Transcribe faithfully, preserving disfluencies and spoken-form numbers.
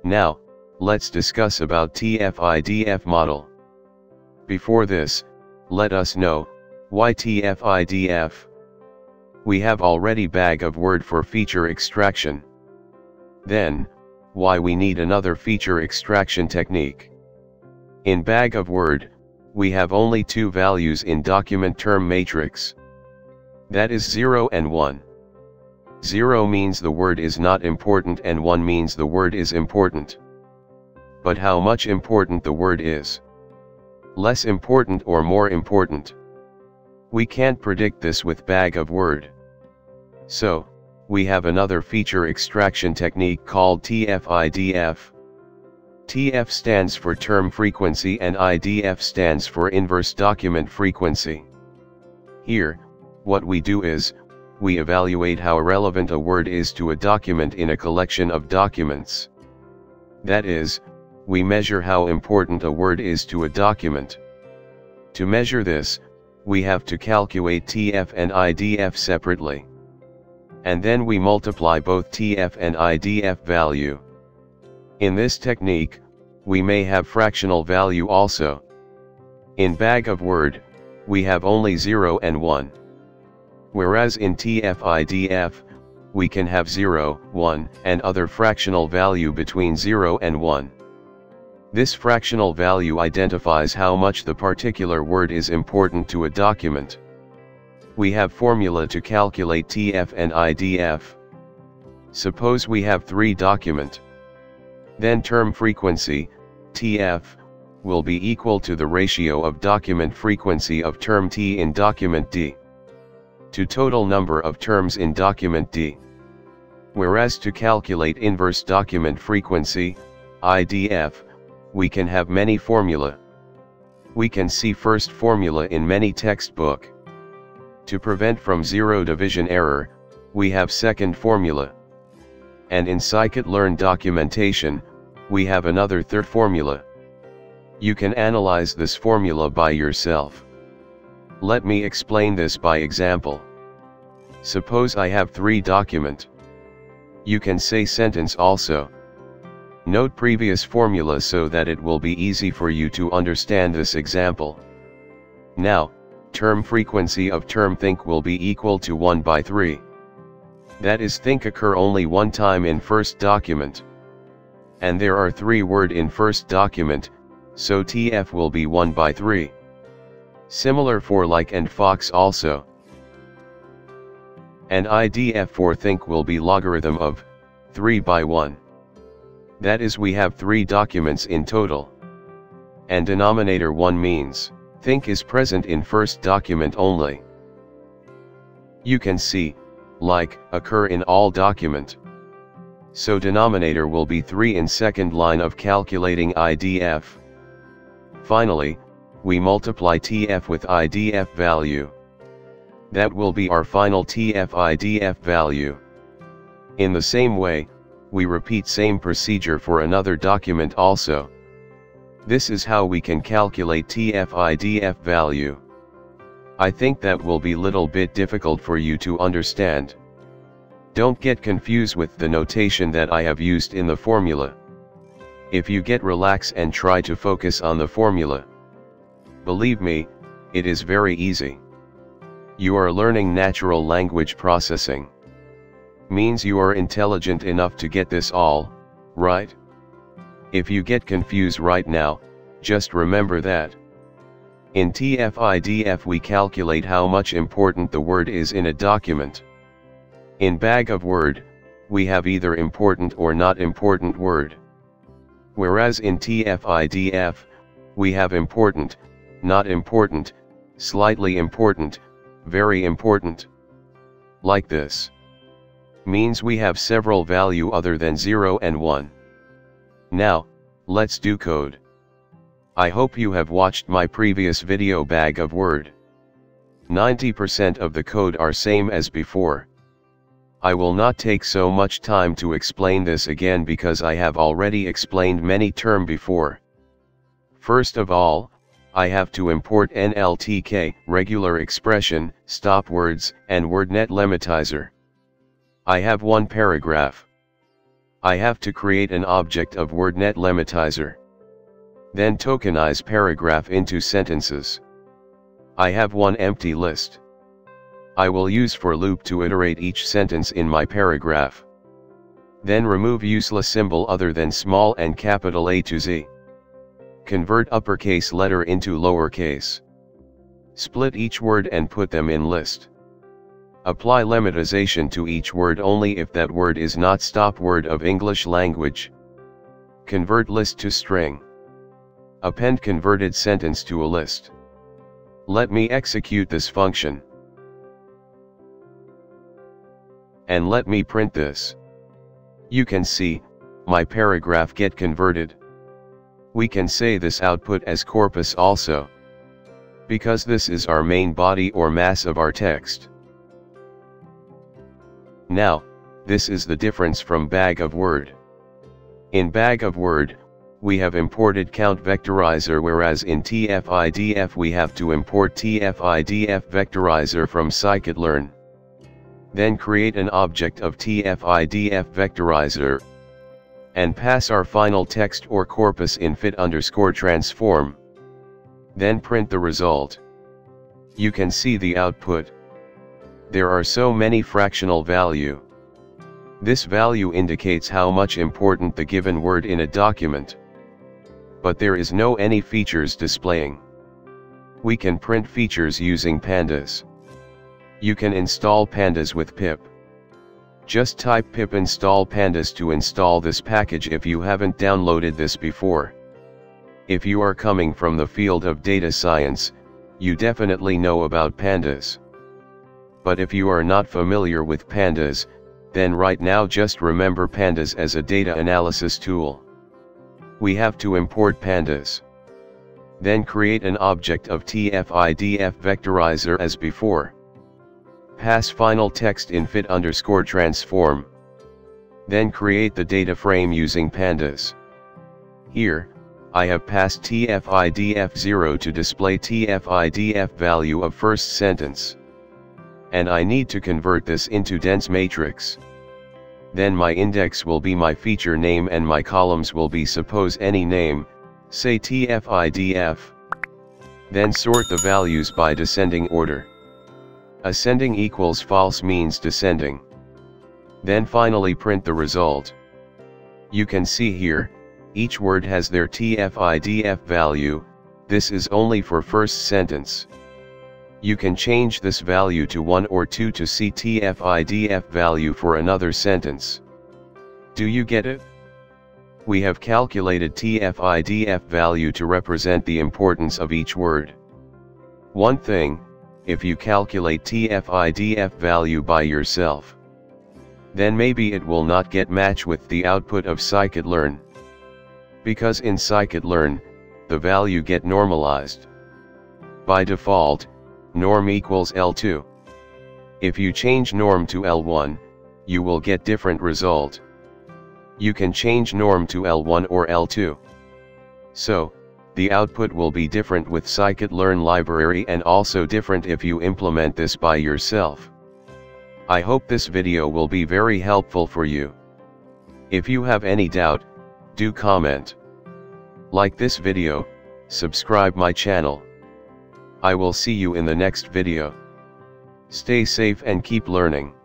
Now, let's discuss about T F I D F model. Before this, let us know, why T F I D F? We have already bag of word for feature extraction. Then, why we need another feature extraction technique? In bag of word, we have only two values in document term matrix. That is zero and one. zero means the word is not important and one means the word is important. But how much important the word is? Less important or more important? We can't predict this with bag of word. So, we have another feature extraction technique called T F I D F. T F stands for term frequency and I D F stands for inverse document frequency. Here, what we do is, we evaluate how relevant a word is to a document in a collection of documents. That is, we measure how important a word is to a document. To measure this, we have to calculate T F and I D F separately. And then we multiply both T F and I D F value. In this technique, we may have fractional value also. In bag of word, we have only zero and one. Whereas in T F I D F, we can have zero, one, and other fractional value between zero and one. This fractional value identifies how much the particular word is important to a document. We have formula to calculate T F and I D F. Suppose we have three document. Then term frequency, T F, will be equal to the ratio of document frequency of term T in document D to total number of terms in document D. Whereas to calculate inverse document frequency, I D F, we can have many formula. We can see first formula in many textbook. To prevent from zero division error, we have second formula. And in scikit-learn documentation, we have another third formula. You can analyze this formula by yourself. Let me explain this by example. Suppose I have three document. You can say sentence also. Note previous formula so that it will be easy for you to understand this example. Now, term frequency of term think will be equal to one by three. That is think occur only one time in first document. And there are three word in first document, so T F will be one by three. Similar for like and fox also. And I D F for think will be logarithm of three by one. That is we have three documents in total. And denominator one means, think is present in first document only. You can see, like, occur in all document. So denominator will be three in second line of calculating I D F. Finally, we multiply T F with I D F value. That will be our final T F I D F value. In the same way, we repeat same procedure for another document also. This is how we can calculate T F I D F value. I think that will be little bit difficult for you to understand. Don't get confused with the notation that I have used in the formula. If you get relax and try to focus on the formula, believe me, it is very easy. You are learning natural language processing. Means you are intelligent enough to get this all, right? If you get confused right now, just remember that. In T F I D F we calculate how much important the word is in a document. In bag of word, we have either important or not important word. Whereas in T F I D F, we have important, not important, slightly important, very important. Like this. Means we have several value other than zero and one. Now, let's do code. I hope you have watched my previous video bag of word. ninety percent of the code are same as before. I will not take so much time to explain this again because I have already explained many term before. First of all, I have to import N L T K, regular expression, stop words, and WordNet limitizer. I have one paragraph. I have to create an object of WordNet Lematizer. Then tokenize paragraph into sentences. I have one empty list. I will use for loop to iterate each sentence in my paragraph. Then remove useless symbol other than small and capital A to Z. Convert uppercase letter into lowercase. Split each word and put them in list. Apply lemmatization to each word only if that word is not stop word of English language. Convert list to string. Append converted sentence to a list. Let me execute this function. And let me print this. You can see, my paragraph get converted. We can say this output as corpus also, because this is our main body or mass of our text. Now, this is the difference from bag of word. In bag of word, we have imported count vectorizer, whereas in T F I D F we have to import T F I D F vectorizer from scikit-learn. Then create an object of T F I D F vectorizer, and pass our final text or corpus in fit underscore transform. Then print the result. You can see the output. There are so many fractional value. This value indicates how much important the given word in a document. But there is no any features displaying. We can print features using pandas. You can install pandas with pip. Just type pip install pandas to install this package if you haven't downloaded this before. If you are coming from the field of data science, you definitely know about pandas. But if you are not familiar with pandas, then right now just remember pandas as a data analysis tool. We have to import pandas. Then create an object of T F I D F vectorizer as before. Pass final text in fit underscore transform. Then create the data frame using pandas. Here, I have passed T F I D F zero to display T F I D F value of first sentence. And I need to convert this into dense matrix. Then my index will be my feature name and my columns will be suppose any name, say T F I D F. Then sort the values by descending order. Ascending equals false means descending. Then finally print the result. You can see here, each word has their T F I D F value. This is only for first sentence. You can change this value to one or two to see T F I D F value for another sentence. Do you get it? We have calculated T F I D F value to represent the importance of each word. One thing, if you calculate T F I D F value by yourself, then maybe it will not get match with the output of scikit-learn. Because in scikit-learn, the value get normalized. By default, norm equals L two. If you change norm to L one, you will get different result. You can change norm to L one or L two. So, the output will be different with scikit-learn library and also different if you implement this by yourself. I hope this video will be very helpful for you. If you have any doubt, do comment. Like this video, subscribe my channel. I will see you in the next video. Stay safe and keep learning.